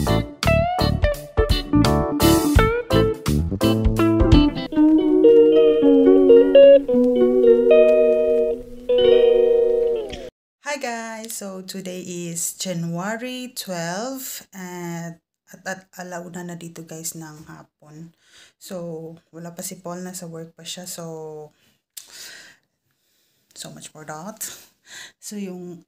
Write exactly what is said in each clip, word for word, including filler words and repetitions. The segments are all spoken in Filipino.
Hi guys! So today is January twelfth at at, at alauna na dito guys ng hapon. So wala pa si Paul, nasa work pa siya. So so much for that. So yung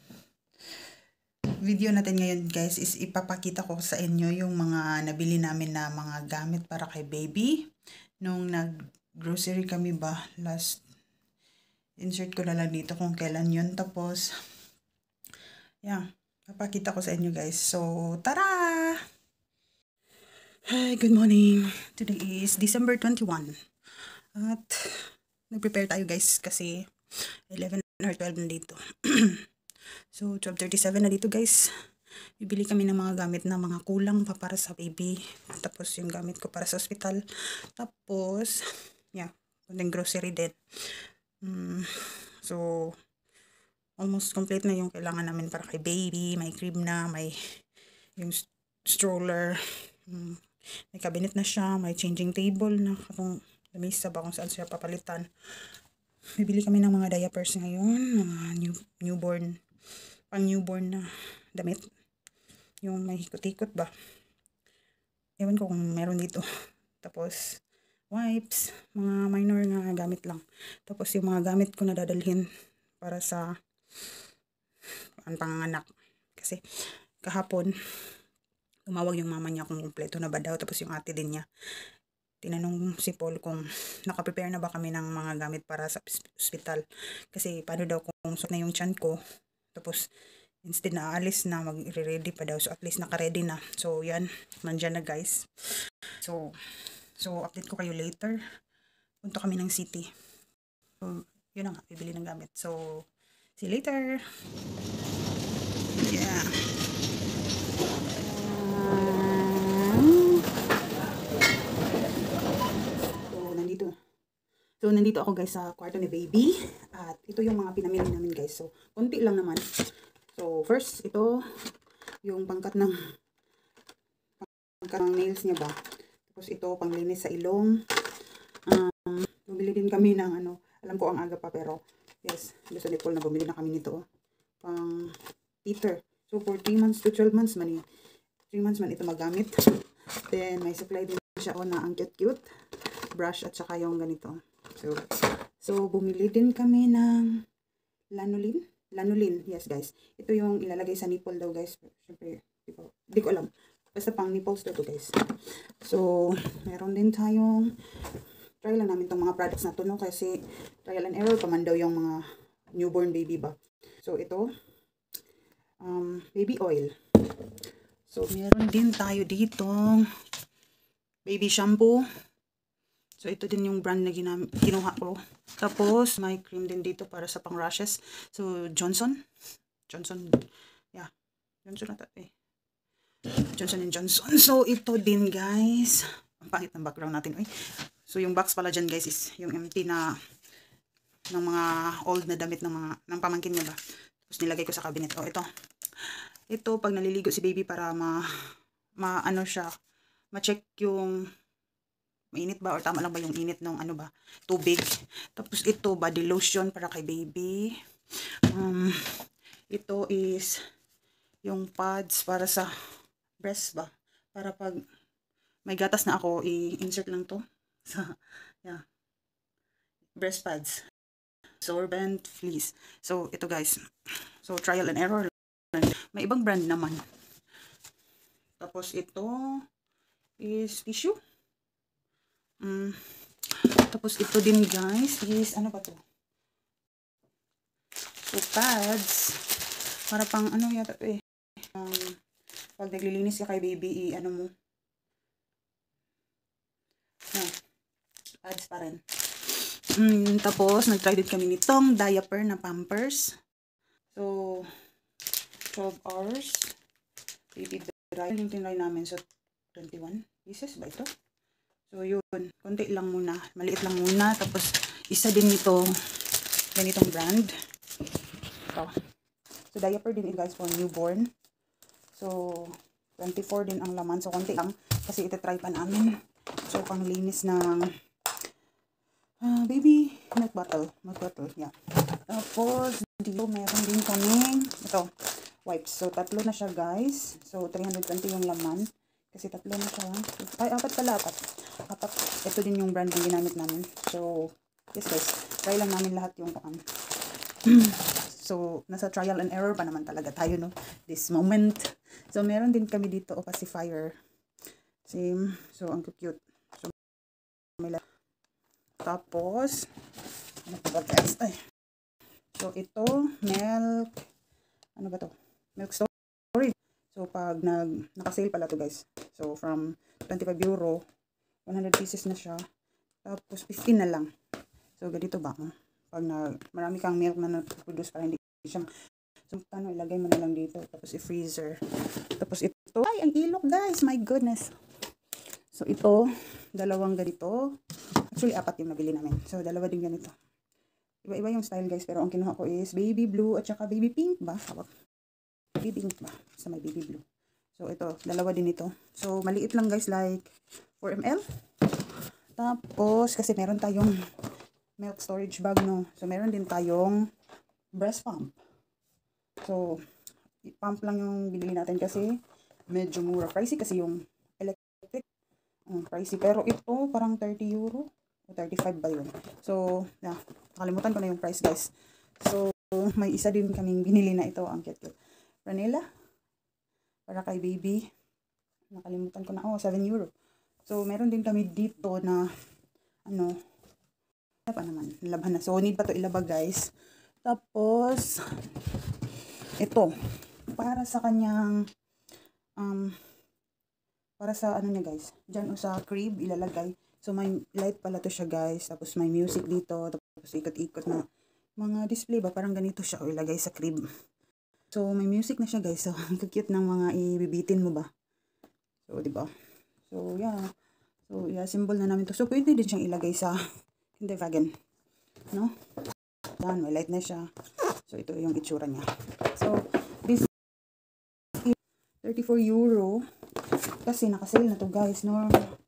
video natin ngayon guys is ipapakita ko sa inyo yung mga nabili namin na mga gamit para kay baby. Nung nag-grocery kami ba last, insert ko na lang dito kung kailan yun. Tapos yeah, papakita ko sa inyo guys. So tara! Hi, good morning. Today is December twenty-first. At nag-prepare tayo guys kasi eleven or twelve na dito. So twelve thirty-seven na dito guys. Bibili kami ng mga gamit na mga kulang pa para sa baby. Tapos yung gamit ko para sa hospital. Tapos yeah, kunting grocery din. Mm, so almost complete na yung kailangan namin para kay baby. May crib na, may yung stroller. Mm, may cabinet na siya, may changing table na katong lamisa ba kung saan siya papalitan. Bibili kami ng mga diapers ngayon, mga new, newborn, pang newborn na damit. Yung may hikot-hikot ba. Ewan ko kung meron dito. Tapos wipes, mga minor na gamit lang. Tapos yung mga gamit ko na dadalhin para sa ang panganganak. Kasi kahapon tumawag yung mama niya kung kumpleto na ba daw. Tapos yung ate din niya tinanong si Paul kung nakaprepare na ba kami ng mga gamit para sa hospital. Kasi paano daw kung suot na yung tiyan ko. Tapos instead na aalis na, mag-ready pa daw. So at least naka-ready na. So yan, nandyan na guys. So so update ko kayo later. Punta kami ng city. So yun na nga, bibili ng gamit. So see you later. Yeah. So, nandito ako guys sa kwarto ni baby. At ito yung mga pinamili namin guys. So, konti lang naman. So, first, ito yung pangkat ng pangkat ng nails niya ba. Tapos ito, panglinis sa ilong. Um, bumili din kami ng ano, alam ko ang aga pa pero yes, gusto ni Paul na bumili na kami nito. Pang teeter. So, for three months to twelve months man eh. three months man ito magamit. Then, may supply din siya o na ang cute-cute. Brush at saka yung ganito. So, so bumili din kami ng lanolin. Lanolin, yes guys. Ito yung ilalagay sa nipple daw guys. Siyempre, di ko, di ko alam. Basta pang nipples daw to guys. So, meron din tayong, try lang namin tong mga products na to no. Kasi trial and error pa man daw yung mga newborn baby ba. So, ito, um, baby oil. So, meron din tayo dito baby shampoo. So, ito din yung brand na kinuha ko. Tapos, may cream din dito para sa pang rashes. So, Johnson. Johnson. Yeah. Johnson na eh. Johnson and Johnson. So, ito din guys. Ang pangit ng background natin. Uy. So, yung box pala dyan guys is yung empty na ng mga old na damit ng mga ng pamangkin niya ba. Tapos, nilagay ko sa cabinet. Oh, ito. Ito, pag naliligo si baby para ma, ma ano siya, ma-check yung mainit ba or tama lang ba yung init ng ano ba, tubig. Tapos ito, body lotion para kay baby. Um, ito is yung pads para sa breast ba. Para pag may gatas na ako, i-insert lang to sa, yeah, breast pads. Absorbent fleece. So, ito guys. So, trial and error. May ibang brand naman. Tapos ito is tissue. Mm. Tapos ito din guys is ano ba to? So pads para pang ano yata to eh. Um, pag naglilinis ka kay baby, i ano mo. Yeah. Pads pa rin. Mm, tapos nag-try din kami nitong diaper na Pampers. So twelve hours. Baby dry. Yung tinry namin sa twenty-one pieces ba ito? So, yun. Konti lang muna. Maliit lang muna. Tapos, isa din ito. Ganitong brand. Ito. So, diaper din guys for newborn. So, twenty-four din ang laman. So, konti lang. Kasi ito-try pa namin. So, panglinis ng uh, baby milk bottle. Milk bottle, yeah. Tapos, dito meron din kaming ito, wipes. So, tatlo na siya, guys. So, three hundred twenty yung laman. Kasi tatlo na siya. Ay, apat pala, apat. Apat. Ito din yung brand na ginamit namin. So, yes, guys. Try lang namin lahat yung um, so, nasa trial and error pa naman talaga tayo, no? This moment. So, meron din kami dito, o pacifier. Same. So, ang cute. So, may tapos, ano pa ba, guys? Ay. So, ito, milk, ano ba to? Milk storage. So, pag nag, naka-sale pala to, guys. So, from twenty-five euro, one hundred pieces na siya. Tapos, fifteen na lang. So, ganito ba? Pag na, marami kang milk na na-produce para hindi siya. So, paano, ilagay mo na lang dito. Tapos, i-freezer. Tapos, ito. Ay, ang ilok, guys. My goodness. So, ito, dalawang ganito. Actually, apat yung nabili namin. So, dalawa din ganito. Iba-iba yung style, guys. Pero ang kinuha ko is baby blue at saka baby pink ba? Baby pink ba? Sa may baby blue. So, ito, dalawa din ito. So, maliit lang, guys. Like, four milliliters. Tapos, kasi meron tayong milk storage bag, no? So, meron din tayong breast pump. So, pump lang yung binili natin kasi medyo mura. Pricey kasi yung electric. Um, pricey. Pero ito, parang thirty euro. O thirty-five ba yun? So, yeah. Nakalimutan ko na yung price, guys. So, may isa din kaming binili na ito. Ang cute-cute. Vanilla. Para kay baby. Nakalimutan ko na. Oh, seven euro. So, meron din kami dito na ano, pa naman, nilabhan na. So, need pa to ilabag, guys. Tapos, ito, para sa kanyang, um, para sa ano niya, guys, dyan o sa crib, ilalagay. So, may light pala to siya, guys. Tapos, may music dito. Tapos, ikot-ikot na mga display ba? Parang ganito siya o ilagay sa crib. So, may music na siya, guys. So, ang cute ng mga ibibitin mo ba? So, diba? So, yeah. So, yeah, symbol na namin to. So, pwede din siyang ilagay sa Pinay-German, no? Yan, may light na siya. So, ito yung itsura niya. So, this is thirty-four euro. Kasi nakasale na to, guys, no?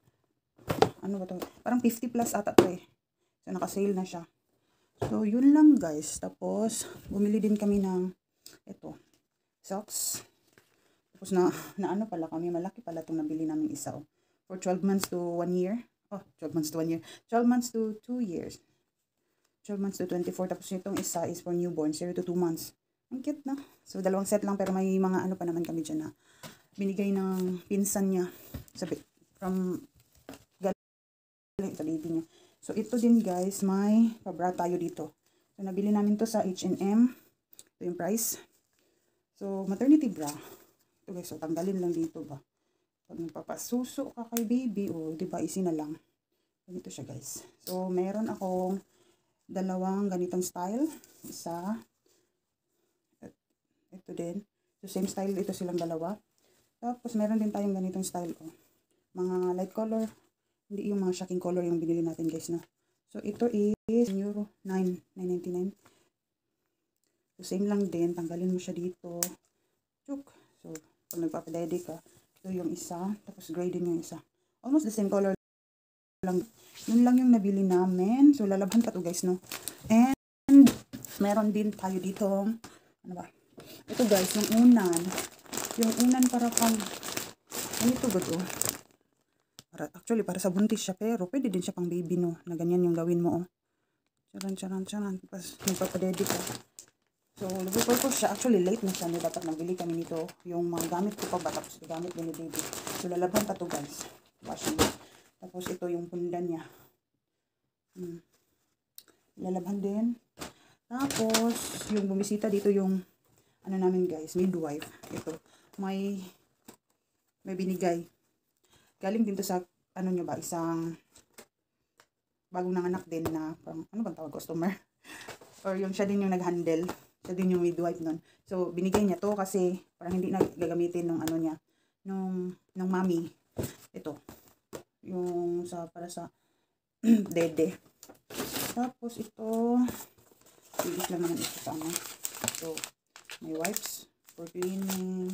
Ano ba to? Parang fifty plus ata to eh. So, nakasale na siya. So, yun lang, guys. Tapos, bumili din kami ng ito, socks. Tapos, na, na ano pala kami, malaki pala itong nabili namin isa, oh. For twelve months to one year. Oh, twelve months to one year. twelve months to two years. twelve months to twenty-four. Tapos itong isa is for newborn. zero to two months. Ang cute na. So, dalawang set lang. Pero may mga ano pa naman kami dyan na binigay ng pinsan niya. Sabi, from galing sa baby niya. So, ito din, guys. May pabra tayo dito. So, nabili namin to sa H and M. Ito yung price. So, maternity bra. Ito, guys. So, tanggalin lang dito ba. Pag nagpapasuso ka kay baby, o, oh, diba, easy na lang. Ganito siya, guys. So, meron akong dalawang ganitong style. Isa. Ito din. So, same style ito silang dalawa. Tapos, meron din tayong ganitong style, oh. Mga light color. Hindi yung mga shocking color yung binili natin, guys, no? So, ito is euro nine ninety-nine. So, same lang din. Tanggalin mo siya dito. Chuk. So, pag nagpapadede ka, ito yung isa. Tapos, gray din yung isa. Almost the same color lang. Yun lang yung nabili namin. So, lalabhan pa to, guys, no? And, meron din tayo dito. Ano ba? Ito, guys, yung unan. Yung unan para pang, ano ito, good, oh. Para, actually, para sa buntis siya. Pero, pwede din siya pang baby, no? Na ganyan yung gawin mo, oh. Charan, charan, charan. Tapos, nagpapadede ka. So, nag-purpose siya. Actually, late na siya. No? Dapat nagbili kami nito. Yung mga gamit ko pa ba. Tapos, gamit din ni baby. So, lalabhan pa to, guys. Washing. Tapos, ito yung pundan niya. Hmm. Lalabhan din. Tapos, yung bumisita dito yung, ano namin, guys, midwife. Ito. May, may binigay. Galing din to sa, ano nyo ba, isang bagong nanganak din na, parang, ano bang tawag, customer? Or yung siya din yung nag-handle. Siya din yung midwife nun. So, binigay niya to kasi parang hindi na gagamitin nung ano niya, nung, nung mami. Ito. Yung sa, para sa dede. Tapos ito, bilis lang naman ito sa ano. So, may wipes for cleaning,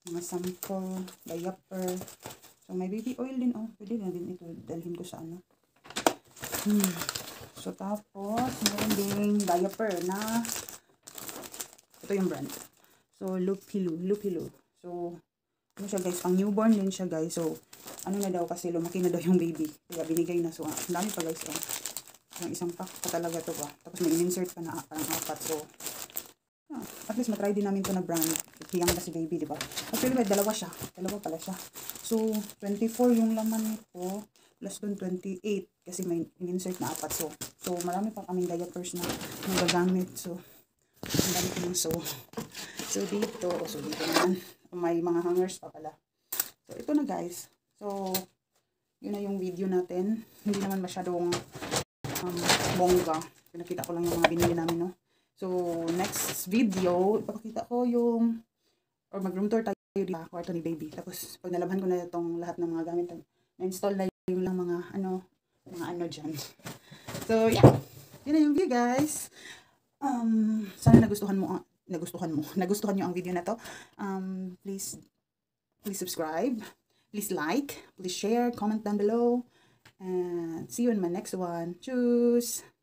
mga sample, diaper. So, may baby oil din, oh. Pwede na din ito, dalhin ko sa ano. Hmm. So, tapos, meron din diaper na, ito yung brand. So, Lupilo, Lupilo. So, ano siya guys, pang newborn din siya guys. So, ano na daw kasi lumaki na daw yung baby. Kaya binigay na. So, ang dami pa guys, oh. Yung isang pack pa talaga to ba. Tapos may in-insert pa na parang apat. So, ah, at least matry din namin to na brand. Hiyang kasi baby, di ba? Actually, may dalawa siya. Dalawa pala siya. So, twenty-four yung laman nito. Plus dun twenty-eight. Kasi may in-insert na apat. So, so marami pa kaming diapers na nagagamit. So, ang dami ko ng so. So, dito. So, dito naman. May mga hangers pa pala. So, ito na guys. So, yun na yung video natin. Hindi naman masyadong um, bongga. Pinakita ko lang yung mga binili namin, no? So, next video, ipapakita ko yung or mag-room tour tayo dito sa kwarto ni baby. Tapos, pag nalabhan ko na itong lahat ng mga gamit, na-install na yung lang mga ano, mga ano dyan. So, yeah. Yun na yung view, guys. Um, sana nagustuhan mo, nagustuhan mo, nagustuhan nyo ang video na to. Um, please, please subscribe. Please like. Please share. Comment down below. And see you in my next one. Tschüss!